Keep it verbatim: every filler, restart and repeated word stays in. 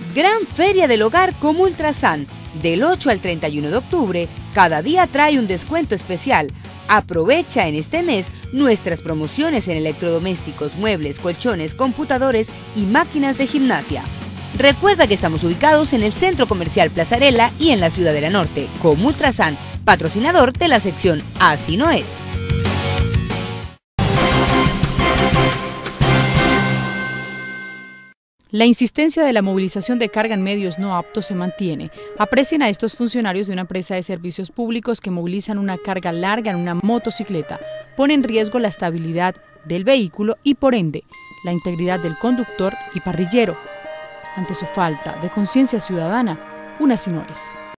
Gran Feria del Hogar Comultrasan. Del ocho al treinta y uno de octubre, cada día trae un descuento especial. Aprovecha en este mes nuestras promociones en electrodomésticos, muebles, colchones, computadores y máquinas de gimnasia. Recuerda que estamos ubicados en el Centro Comercial Plazarela y en la Ciudadela Norte. Comultrasan, patrocinador de la sección Así No Es. La insistencia de la movilización de carga en medios no aptos se mantiene. Aprecien a estos funcionarios de una empresa de servicios públicos que movilizan una carga larga en una motocicleta. Pone en riesgo la estabilidad del vehículo y, por ende, la integridad del conductor y parrillero. Ante su falta de conciencia ciudadana, una Así No Es.